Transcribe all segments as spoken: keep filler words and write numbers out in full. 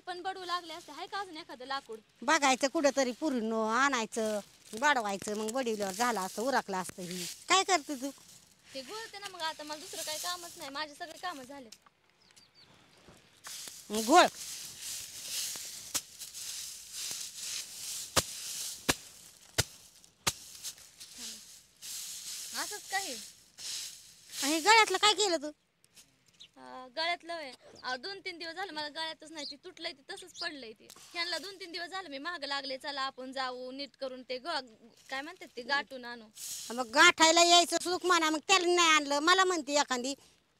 पण बडवू लागले असते. हाय का अजून एखादं लाकूड? बघायचं कुठं तरी पुरून आणायचं बाडवायचं मग बडीवर झालं असतं उरकलं असतं. ही काय करते तू? ते घोळते ना मग. आता मला दुसरं काही कामच नाही, माझे सगळे काम झाले. घोळ असंच काही. आणि गळ्यातलं काय केलं तू? गळ्यातलं होय दोन तीन दिवस झालं मला गळ्यातच नाही. ती तुटलंय ती तसंच पडलंय. ती ह्यांना दोन तीन दिवस झालं मी माग लागले, चला आपण जाऊ नीट करून ते काय म्हणतात ते गाठून आणू. मग गाठायला यायचं सुख म्हणा, मग त्याला नाही आणलं. मला म्हणते एखादी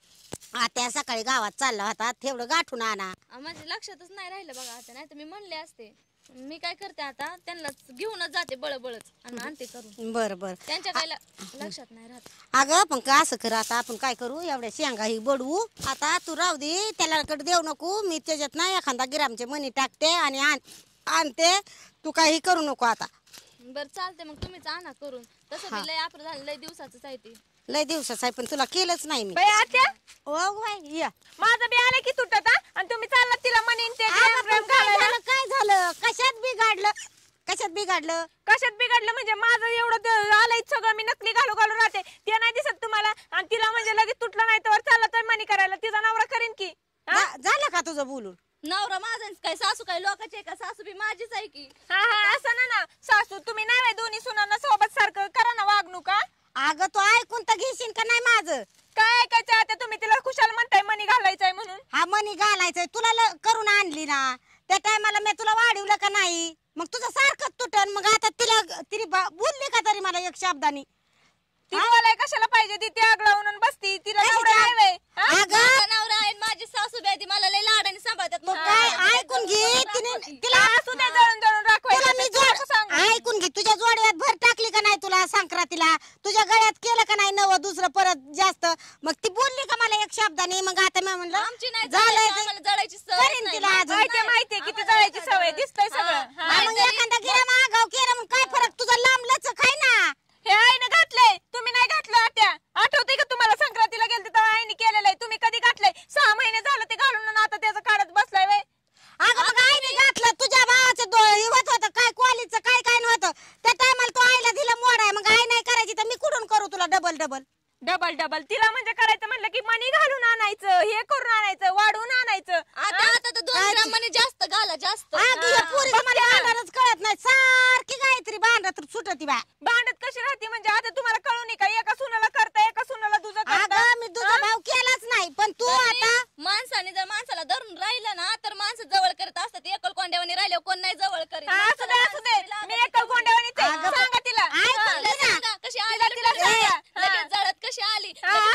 आता सकाळी गावात चालला होता तेवढं गाठून आणा. माझ्या लक्षातच नाही राहिलं बघा. आता नाही तर मी म्हणले असते. मी काय करते आता त्यांना घेऊनच जाते बळबळच आणि आणते करून. बरं बरं त्यांच्या काय लक्षात नाही राहत. अगं पण का असं कर, आता आपण काय करू, एवढ्या शेंगा ही बडवू. आता तू राहू दे, त्याला कडे देऊ नको. मी त्याच्यात ना एखादा ग्रामचे मणी टाकते आणि आण आणते. तू काही करू नको आता. बरं चालते मग तुम्हीच आणा करून. तसं बी लय आपलं झालं, लय दिवसाचंच आहे ते. लय दिवसाच आहे पण तुला केलंच नाही मी. आत्या ओ बाई या माझं बी आलं की तुटत आणि तुम्ही चालला तिला म्हणीन ते काय झालं काय झालं कशात बिघडलं कशात बिघडलं कशात बिघडलं म्हणजे माझं एवढं आलंय सगळं मी नकली घालू घालू राहते. ते नाही दिसत तुम्हाला आणि तिला म्हणजे लगेच तुटलं नाही तर चालला तर मनी करायला तिचा नवरा करीन की. झालं का तुझं बोलून? नवरा माझा काय सासू काय लोकांची आहे का? सासू बी माझीच आहे की. हा हा असं ना ना सासू तुम्ही नाही दोन्ही सुनांना सोबत सारखं करा ना वागणूक. अगं तू ऐकून तर घेशील का नाही माझं? काय ऐकायचं आता तुम्ही तिला खुशाल म्हणताय मनी घालायचंय म्हणून. हा मनी घालायचंय तुला करून आणली ना त्या टायमाला मी तुला वाढवलं का नाही? मग तुझं सारखंच तुटन. मग आता तिला तिने बोलली का तरी मला एक शब्दानी? ती बोलाय कशाला पाहिजे? ती त्याग लावून बसती तिला नवरा आहे. माझा नवरा आहे माझी सासू बी आहे ती मला लय लाडाने सांभाळतात. मग काय ऐकून घे तिने तिला असू दे जळून जळून तुला मी जोड राखवायचं. ऐकून घे तुझ्या जोडव्यात भर टाकली का नाही तुला संक्रांतीला? तुझ्या गळ्यात केलं का नाही नवं दुसरं परत जास्त? मग ती बोलली का मला एक शब्दाने? मग आता मी म्हणलं आमची नाही झालंय आम्हाला जळायची सवय करीन नाही. तिला अजून. माहितीये माहितीये किती जळायची सवय दिसतंय सगळं. हा, मग एखादा गिरा मागाव केलं मग काय फरक? तुझा लांबलंच खाय ना. हे आईने घातलंय तुम्ही नाही घातलं. आत्या आठवतंय का तुम्हाला संक्रांतीला गेलते तेव्हा आईने केलेलं आहे? तुम्ही कधी घातलंय? सहा महिने झालं ते घालून आणि आता त्याचं काढत बसलाय वय. अगं मग आईने घातलं तुझ्या भावाचं हिवत होतं काय कॉलेजचं काय काय नव्हतं त्या टायमाला तू आईला दिलं मोडाय. मग आई नाही करायची तर मी कुठून करू तुला डबल डबल डबल डबल तिला म्हणजे करायचं म्हणलं की मनी घालून आणायचं हे करून आणायचं वाढवून आणायचं. आता आता तर दोन ग्राम मनी जास्त घाला जास्त. पुरी मला भांडणच कळत नाही सारखी गायत्री भांडत सुटती बा. भांडत कशी राहते म्हणजे आता तुम्हाला कळू नये का? एका सुनाला करता एका सुनाला दुजा करता. अगं मी तुझा भाव केलाच नाही पण तू आता माणसाने जर माणसाला धरून राहिलं ना तर माणसं जवळ करत असतात. एकल कोंड्यावानी राहिले कोण नाही जवळ करीत. असू दे असू दे मी एकल कोंड्यावानीच आहे. सांगा तिला सांगा कशी आली तिला सांगा. लगेच जळत कशी आली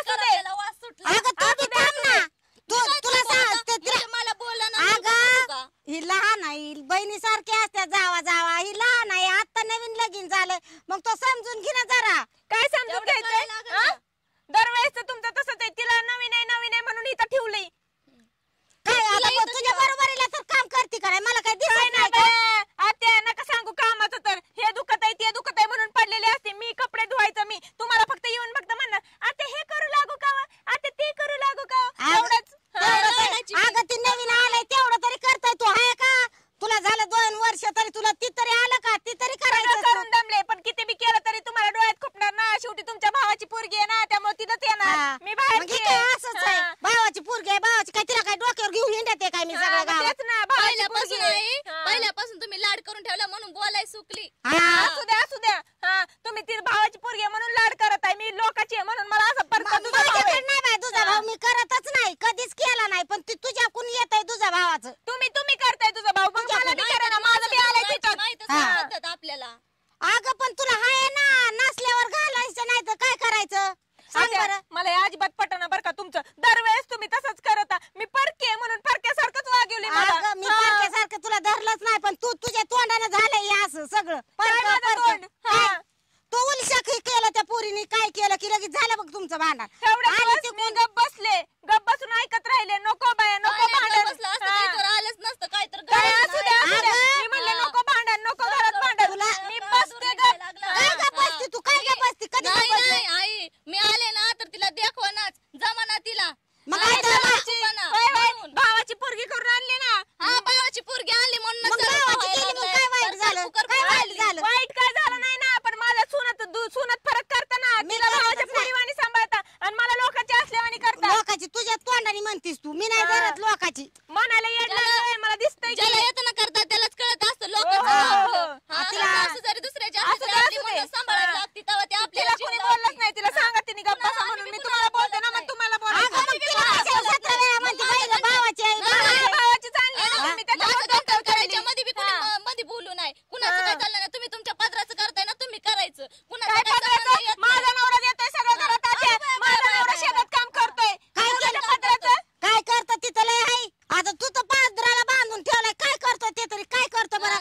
वास सुटला. अगं तू बी थांब ना. तू तुला सांगते तिला मला बोला ना. अगं ही लहान आहे बहिणी सारखी असते जावा जावा. ही लहान आहे आता नवीन लगीन झालं मग तो समजून घे ना जरा. काय समजून घ्यायचं? दरवेळेस तुमचं तसंच आहे. तिला नवीन आहे नवीन आहे म्हणून इथं ठेवलंय. काय आता तुझ्या बरोबरीला तर काम करते का नाही? मला काय दिसत नाही का? आत्या नका सांगू कामाचं तर हे दुखत आहे ते दुखत आहे म्हणून पडलेले असते. मी कपडे धुवायचं मी तुम्हाला फक्त येऊन फक्त म्हणणार आता हे करू लागू का? आता ते करू लागू का? एवढंच. अगं ती नवीन आलंय तेवढं तरी करताय तू आहे का? तुला झालं दोन वर्ष तरी तुला ती तरी आलं का? ती तरी करायचं करून दमले पण किती बी केलं तरी तुम्हाला डोळ्यात खुपणार ना. शेवटी तुमच्या भावाची पोरगी आहे ना त्यामुळे तिथंच येणार. मी बाहेर असंच आहे भावाची पोरगी आहे भावाची काय तिला काय डोक्यावर घेऊन हिंडते काय मी सगळं गावात? ना पहिल्यापासून आहे पहिल्यापासून तुम्ही लाड करून ठेवला म्हणून बोलाय सुकली. असू द्या असू द्या. हा तुम्ही ती भावाची पोरगी आहे म्हणून लाड करत आहे. मी लोकाची आहे म्हणून मला असं माझ्याकडे नाही बाई तुझा भाऊ मी करतच नाही कधीच केला नाही पण तुझ्या कुणी येत आहे तुझ्या भावाचं. तुम्ही तुम्ही करताय तुझा भाऊ पण मला बी करा ना. माझं बी आलंय तिथं आपल्याला. अगं पण तुला हाय ना नसल्यावर घालायचं नाही तर काय करायचं सांग बरं? मला अजिबात पटना बरं का तुमचं. दरवेळेस तुम्ही तसंच करता. मी परके म्हणून परक्यासारखंच वागवली मला. मी परक्यासारखं तुला धरलंच नाही पण तू तुझ्या तोंडाने झालंय असं सगळं. तो उलशा केलं त्या पोरीने काय केलं की लगेच झालं बघ तुमचं भांडण. मी गप बसले गप बसून ऐकत राहिले. नको बाया नको भांडण. आलंच नसतं काय तर असू द्या असू द्या. मी म्हणले नको भांडण नको घरात भांडण. मी बसते गप. काय गप बसती तू काय गप बसती? कधी नाही नाही आई मी आले ना तर तिला देखवनाच जमाना तिला. मग भावाची पोरगी करून आणली ना. हा भावाची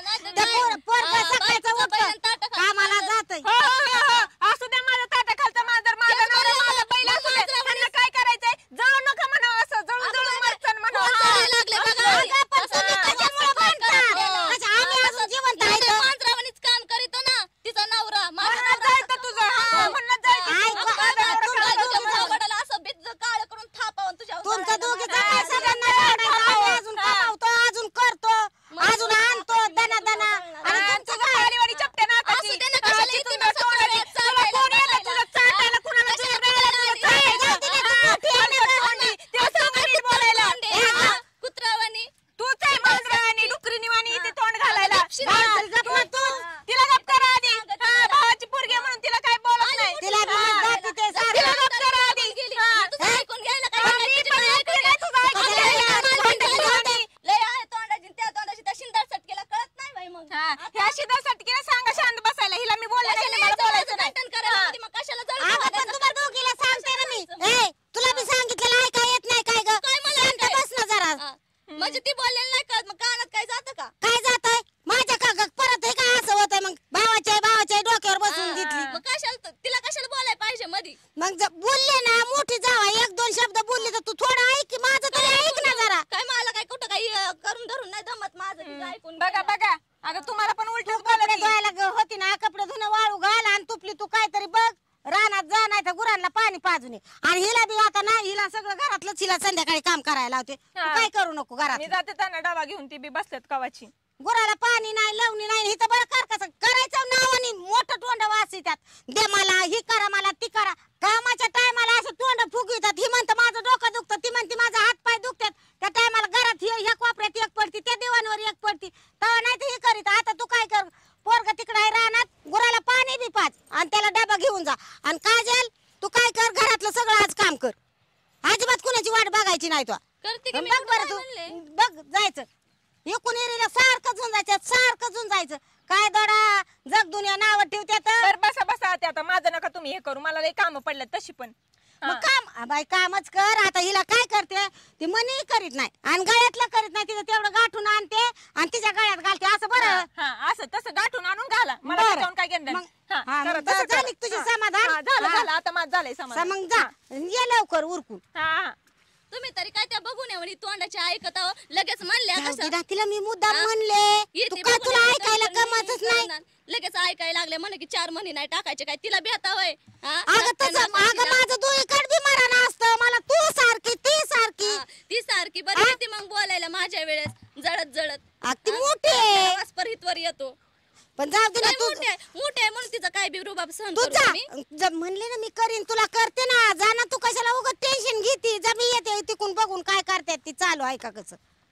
नाहीतर त्या काय? पोर- पोरगं हा, सकाळचं बायकोचं उठतं, बैल ताटं खातं कामाला माझं. जातंय. हो, हो, हो, हो. असू द्या माझा ताटा खालचा मांजर, माझा तेच नवरा, बोलायला. माझा बैल मग असू द्या. मांजरावानीच- त्यांना काय करायचंय? जळू नका म्हणावं असं, जळून अगं जळून बाई, मरचण म्हणावं. कोण हा. जळायला लागले बघा आधी. अगं, पण तसं तुम्ही नाही, कशामुळे असं काय म्हणता? करतो? म्हणजे आम्ही हा, अजून तसं- जिवंत नाही, आहे ते तर. मांजरावानीच काम करीतो ना तिचा नवरा माझा म्हणूनच नवरा जायचं तुझं, हा, म्हणूनच जायचं आई, तू. को- माझा नवरा तुमचं काळा दोघीचं नवरा. आवडायला असं बीज काळ करून थापावून तुझ्या तुमचं दोघीचं हा, काय तुझं सगळ्यांना काय आवडायचं. आम्ही खावं? अजून हा. कमावतो, अजून करतो, अजून आणतो दना दना. आणि हा, तुमचं तुझं काय? कालीवाडी चपटे नाकाची. असू दे ना, हा, कशाला ती येते तुझं ना तोंडाची. सगळं तुला चाटायला, कोण येतं चाटायला? तुझं चाटायला? कुणाला कशाला तुझ्या वेळेला बोलायला तुझं आली? चाटायला? जाऊ दे ना, हा, तू ठेव ना तुला गं. तोंडी. ते असं नीट बोलायला. हा. कुत्रावानी तूच आहे मांजरावानी, डुकरीनिवानी इथे तोंड घालायला. गपशील. हा, गप ना तू- तू. तिला गप करा आधी. हा, भावाची पोरगी आहे म्हणून तिला काय बोलत नाही. तिला बी हा. जाती ते सारं. तिला गप करा आधी. गेली हा. तुझं ऐकून घ्यायला काय पण मी पण ऐकते नाही तुझं ऐकून कशाला घ्यायला. ऐकते? भांडण भांडण. लय आहे तोंडाची त्या तोंडाची त्या शिंदार सटकेला कळत नाही बाई मग हा, ह्या शिदासाठी सांगा शांत बसायला. हिला मी बोलले नाही, मला बोलायचं नाही. करायला मग कशाला जळून अगं, पण घालायचं? तुम्हाला दोघीला सांगते ना मी. ए, तुला बी सांगितलेलं ऐका येत नाही काय ग? काय मला शांत ऐकाय? बस ना जरा. हा. म्हणजे ती बोललेली नाही कळत मग कानात काय जातं का काय जात आहे माझ्या का ग- परत हे काय असं होतंय मग भावाच्या भावाच्या डोक्यावर बसून घेतली. मग कशाला तिला कशाला बोलायला पाहिजे मधी मग जर बोलले ना मोठी जावा एक दोन शब्द बोलले तर तू थोडं ऐक की माझं तरी ऐक ना जरा. काय मला काय कुठं काही अं, करून धरून नाही जमत माझं तिचं ऐकून बघा बघा, अगं तुम्हाला पण उलटच कपडे बोलत धुवायला ग- होती ना कपडे धुणं वाळू घाल आणि तुपली तू काहीतरी बघ रानात जा नाही तर गुरांना पाणी पाजून ये. आणि हिला बी आता ना हिला सगळं घरातलंच हिला संध्याकाळी काम करायला लावते. तू हा. काय करू नको घरात. मी जाते त्यांना डबा घेऊन, ती बी बसल्यात कवाची. गुराला पाणी नाही लावणी नाही हिचं बरं कर कसं करायचं नावानी मोठं तोंड वासी त्यात दे मला ही करा मला ती करा. कामाच्या टायमाला असं तोंड फुगवितात. ही म्हणतं माझं डोकं दुखतं, ती म्हणते माझा हात पाय दुखतात. त्या टायमाला घरात ही एक कोपऱ्यात एक पडती त्या दिवाणवर एक पडती तेव्हा नाही तर ही करीत. आता तू काय कर पोरग तिकडे आहे रानात गुराला पाणी बी पाच आणि त्याला डबा घेऊन जा. आणि काजल तू काय कर घरातलं सगळं आज काम कर. अजिबात कुणाची वाट बघायची नाही तू. करते की मी बघ कुठं बरं काय तू म्हणले? बघ जायचं एकूण एरीला सारखं झुन जायचं सारखं झुन जायचं. काय दोडा जग दुनिया नाव ठेवत्यात. बर बसा बसा आते आता, माझं नका तुम्ही हे करू, मला लई काम पडल्यात तशी पण. हा. मग काम आ, बाई कामच कर. आता हिला काय करते ती मनी करीत नाही आणि गळ्यातलं करीत नाही. तिचं तेवढं गाठून आणते आणि तिच्या गळ्यात घालते असं बरं. हा, हा, असं तसं गाठून आणून घाला, मला बरं. त्याच्याहून काय घेणं मग- नाही. हा, हा, करा, मग तसं झाली करा. तुझी हा. समाधान? हा, झालं हा. झालं आता माझं झालंय सा समाधान. मग जा ये लवकर उरकून. हा, हा. तुम्ही तरी काय त्या बघून ये म्हणे तोंडाची ऐकत आहो. लगेच म्हणल्या जाऊ कसं दे ना, तिला मी मुद्दाम हा? म्हणले येते तू काय बघून तुला ये, ऐकायला तर गमतच मी नाही. करणार. लगेच ऐकायला लागले म्हणे की चार महिने नाही टाकायचे काय तिला बेता होय हा? अगं तसं त्यांना अगं सांगितलं. माझं दुईकड बी मरण असतं मला तू सारखी ती सारखी. हा, ती सारखी बरी येते मग बोलायला माझ्या वेळेस जळत जळत अग ती मोठी आहे. आवाज परहितवर येतो पण जाऊ दे ना काय तू मोठे आहे मोठे आहे म्हणून तिचा काय बी रुबाब सहन तू करू जा मी जर म्हणले ना मी करीन तुला करते ना जा ना तू कशाला उगाच टेन्शन घेती. जा मी येते तिकून बघून काय करतात ती चालू आहे का कसं.